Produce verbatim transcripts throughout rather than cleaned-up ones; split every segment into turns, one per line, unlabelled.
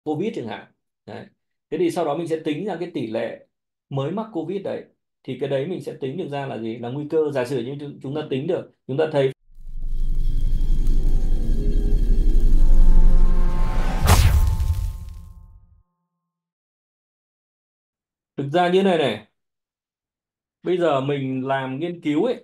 COVID chẳng hạn. Đấy. Thế thì sau đó mình sẽ tính ra cái tỷ lệ mới mắc COVID đấy, thì cái đấy mình sẽ tính được ra là gì, là nguy cơ. Giả sử như chúng chúng ta tính được, chúng ta thấy thực ra như này này, bây giờ mình làm nghiên cứu ấy,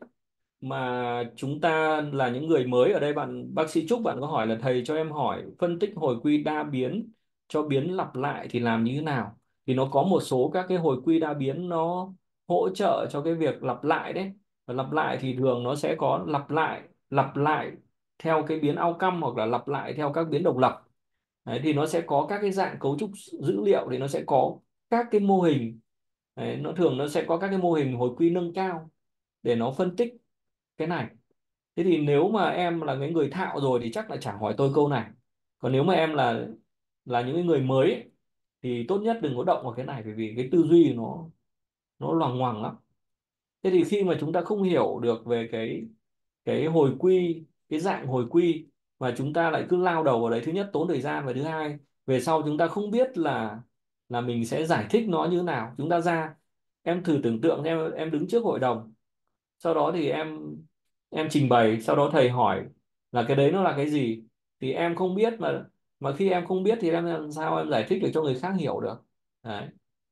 mà chúng ta là những người mới ở đây, bạn bác sĩ Trúc bạn có hỏi là thầy cho em hỏi phân tích hồi quy đa biến cho biến lặp lại thì làm như thế nào, thì nó có một số các cái hồi quy đa biến nó hỗ trợ cho cái việc lặp lại đấy. Và lặp lại thì thường nó sẽ có lặp lại lặp lại theo cái biến outcome, hoặc là lặp lại theo các biến độc lập. Đấy, thì nó sẽ có các cái dạng cấu trúc dữ liệu, thì nó sẽ có các cái mô hình. Đấy, nó thường nó sẽ có các cái mô hình hồi quy nâng cao để nó phân tích cái này. Thế thì nếu mà em là cái người thạo rồi thì chắc là chả hỏi tôi câu này. Còn nếu mà em là là những cái người mới ấy, thì tốt nhất đừng có động vào cái này, bởi vì cái tư duy nó nó loằng ngoằng lắm. Thế thì khi mà chúng ta không hiểu được về cái cái hồi quy, cái dạng hồi quy, và chúng ta lại cứ lao đầu vào đấy, thứ nhất tốn thời gian, và thứ hai về sau chúng ta không biết là là mình sẽ giải thích nó như thế nào. Chúng ta ra, em thử tưởng tượng em em đứng trước hội đồng, sau đó thì em em trình bày, sau đó thầy hỏi là cái đấy nó là cái gì, thì em không biết, mà mà khi em không biết thì em làm sao em giải thích được cho người khác hiểu được. Đấy.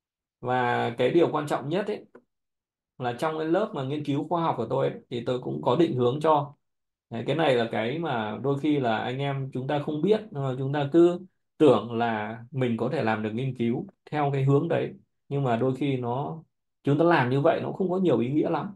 Và cái điều quan trọng nhất ấy là trong cái lớp mà nghiên cứu khoa học của tôi ấy, thì tôi cũng có định hướng cho. Đấy, cái này là cái mà đôi khi là anh em chúng ta không biết, mà chúng ta cứ tưởng là mình có thể làm được nghiên cứu theo cái hướng đấy, nhưng mà đôi khi nó chúng ta làm như vậy nó không có nhiều ý nghĩa lắm.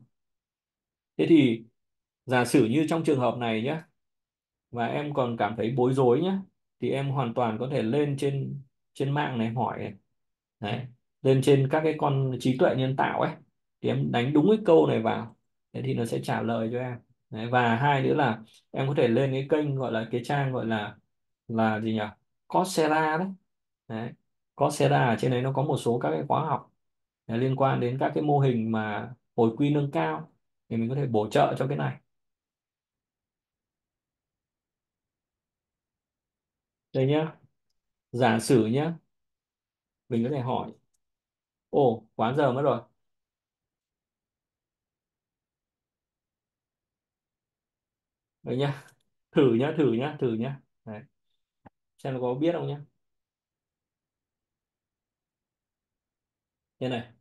Thế thì giả sử như trong trường hợp này nhé, và em còn cảm thấy bối rối nhé, thì em hoàn toàn có thể lên trên trên mạng này hỏi này. Đấy. Lên trên các cái con trí tuệ nhân tạo ấy, thì em đánh đúng cái câu này vào, thế thì nó sẽ trả lời cho em. Đấy. Và hai nữa là em có thể lên cái kênh, gọi là cái trang gọi là là gì nhỉ, Coursera đấy. Đấy. Coursera ở trên đấy nó có một số các cái khóa học đấy, liên quan đến các cái mô hình mà hồi quy nâng cao, thì mình có thể bổ trợ cho cái này. Đây nhá, giả sử nhá, mình có thể hỏi, ồ quá giờ mất rồi. Đấy nhá, thử nhá, thử nhá, thử nhá. Đấy. Xem nó có biết không nhá. Thế này,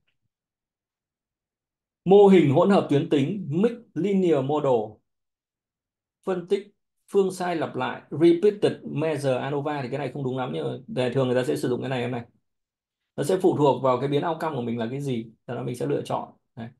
mô hình hỗn hợp tuyến tính Mixed Linear Model, phân tích phương sai lặp lại Repeated Measure ANOVA, thì cái này không đúng lắm, nhưng mà để thường người ta sẽ sử dụng cái này em này. Nó sẽ phụ thuộc vào cái biến outcome của mình là cái gì, sau đó mình sẽ lựa chọn. Đấy.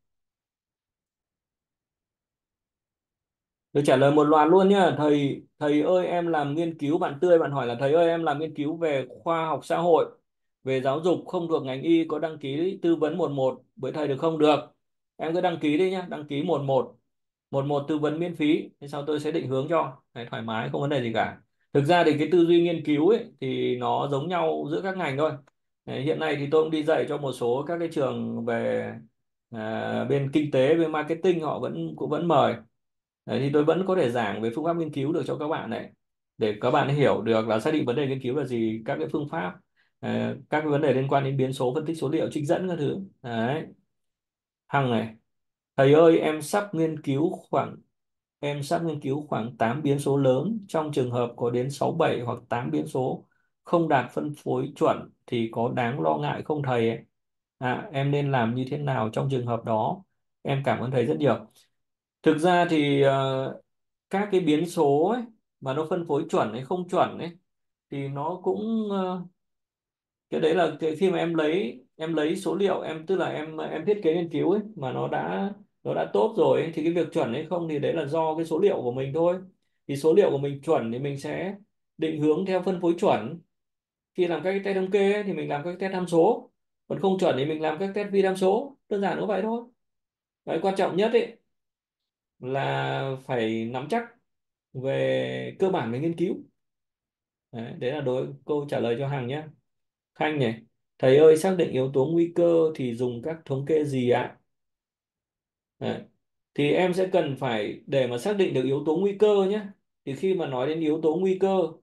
Tôi trả lời một loạt luôn nhá. Thầy thầy ơi em làm nghiên cứu, bạn Tươi bạn hỏi là thầy ơi em làm nghiên cứu về khoa học xã hội, về giáo dục, không thuộc ngành y, có đăng ký tư vấn một một với thầy được không? Được. Em cứ đăng ký đi nhá, đăng ký một một một một tư vấn miễn phí, thế sau tôi sẽ định hướng cho. Đấy, thoải mái không vấn đề gì cả. Thực ra thì cái tư duy nghiên cứu ấy thì nó giống nhau giữa các ngành thôi. Đấy, hiện nay thì tôi cũng đi dạy cho một số các cái trường về à, bên kinh tế, bên marketing, họ vẫn cũng vẫn mời. Đấy, thì tôi vẫn có thể giảng về phương pháp nghiên cứu được cho các bạn này, để các bạn hiểu được là xác định vấn đề nghiên cứu là gì, các cái phương pháp, ờ, các cái vấn đề liên quan đến biến số, phân tích số liệu, trích dẫn các thứ. Đấy. Hằng này, thầy ơi em sắp nghiên cứu khoảng em sắp nghiên cứu khoảng tám biến số lớn, trong trường hợp có đến sáu bảy hoặc tám biến số không đạt phân phối chuẩn thì có đáng lo ngại không thầy ấy? À, em nên làm như thế nào trong trường hợp đó? Em cảm ơn thầy rất nhiều. Thực ra thì ờ, các cái biến số ấy mà nó phân phối chuẩn hay không chuẩn ấy, thì nó cũng ờ, cái đấy là cái khi mà em lấy em lấy số liệu, em tức là em em thiết kế nghiên cứu ấy mà nó đã nó đã tốt rồi ấy, thì cái việc chuẩn hay không thì đấy là do cái số liệu của mình thôi. Thì số liệu của mình chuẩn thì mình sẽ định hướng theo phân phối chuẩn. Khi làm các cái test thống kê ấy, thì mình làm các cái test tham số, còn không chuẩn thì mình làm các test phi tham số, đơn giản như vậy thôi. Cái quan trọng nhất ấy là phải nắm chắc về cơ bản về nghiên cứu. Đấy, đấy là đối câu trả lời cho Hằng nhé. Khanh này, thầy ơi xác định yếu tố nguy cơ thì dùng các thống kê gì ạ? Đấy. Thì em sẽ cần phải, để mà xác định được yếu tố nguy cơ nhé, thì khi mà nói đến yếu tố nguy cơ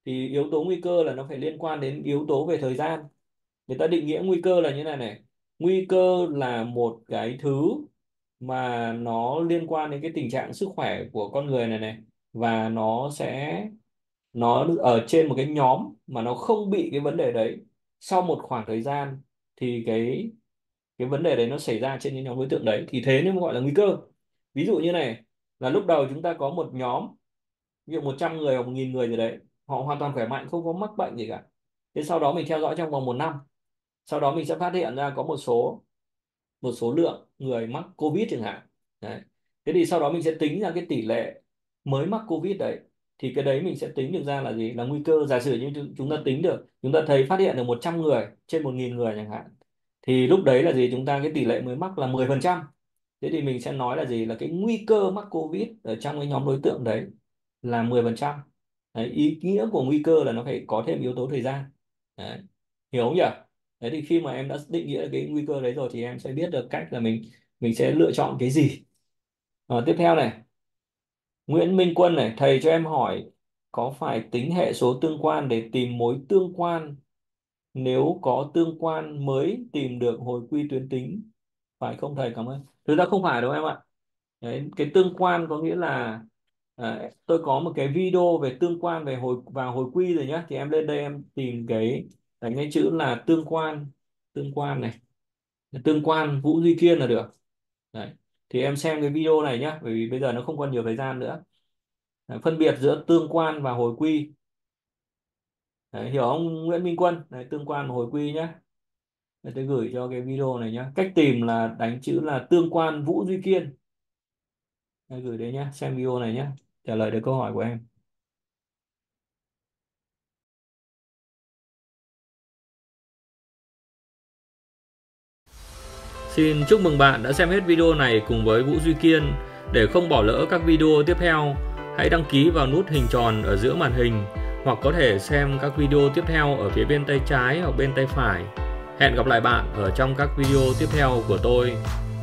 thì yếu tố nguy cơ là nó phải liên quan đến yếu tố về thời gian. Người ta định nghĩa nguy cơ là như này này: nguy cơ là một cái thứ mà nó liên quan đến cái tình trạng sức khỏe của con người này này, và nó sẽ nó ở trên một cái nhóm mà nó không bị cái vấn đề đấy, sau một khoảng thời gian thì cái cái vấn đề đấy nó xảy ra trên những nhóm đối tượng đấy, thì thế nên gọi là nguy cơ. Ví dụ như này, là lúc đầu chúng ta có một nhóm, ví dụ một trăm người hoặc một nghìn người gì đấy, họ hoàn toàn khỏe mạnh, không có mắc bệnh gì cả. Thế sau đó mình theo dõi trong vòng một năm, sau đó mình sẽ phát hiện ra có một số một số lượng người mắc COVID chẳng hạn. Đấy. Thế thì sau đó mình sẽ tính ra cái tỷ lệ mới mắc COVID đấy, thì cái đấy mình sẽ tính được ra là gì, là nguy cơ. Giả sử như chúng chúng ta tính được, chúng ta thấy phát hiện được một trăm người trên một nghìn người chẳng hạn, thì lúc đấy là gì, chúng ta cái tỷ lệ mới mắc là mười phần trăm. Thế thì mình sẽ nói là gì, là cái nguy cơ mắc COVID ở trong cái nhóm đối tượng đấy là mười phần trăm. Đấy, ý nghĩa của nguy cơ là nó phải có thêm yếu tố thời gian. Đấy. Hiểu không nhỉ? Đấy, thì khi mà em đã định nghĩa cái nguy cơ đấy rồi thì em sẽ biết được cách là mình mình sẽ lựa chọn cái gì. Ờ, tiếp theo này, Nguyễn Minh Quân này, thầy cho em hỏi có phải tính hệ số tương quan để tìm mối tương quan, nếu có tương quan mới tìm được hồi quy tuyến tính, phải không thầy? Cảm ơn. Thực ra không phải đâu em ạ. Đấy, cái tương quan có nghĩa là à, tôi có một cái video về tương quan về hồi và hồi quy rồi nhá, thì em lên đây em tìm cái đánh cái chữ là tương quan, tương quan này, tương quan Vũ Duy Kiên là được. Đấy. Thì em xem cái video này nhá, bởi vì bây giờ nó không còn nhiều thời gian nữa. Đấy, phân biệt giữa tương quan và hồi quy. Đấy, hiểu không Nguyễn Minh Quân? Đấy, tương quan và hồi quy nhá. Để tôi gửi cho cái video này nhá. Cách tìm là đánh chữ là tương quan Vũ Duy Kiên. Đây, gửi đây nhá, xem video này nhá, trả lời được câu hỏi của em. Xin chúc mừng bạn đã xem hết video này cùng với Vũ Duy Kiên. Để không bỏ lỡ các video tiếp theo, hãy đăng ký vào nút hình tròn ở giữa màn hình, hoặc có thể xem các video tiếp theo ở phía bên tay trái hoặc bên tay phải. Hẹn gặp lại bạn ở trong các video tiếp theo của tôi.